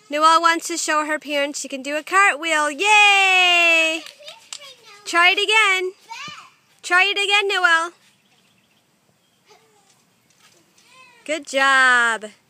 Noelle wants to show her parents she can do a cartwheel. Yay! Try it again. Try it again, Noelle. Good job.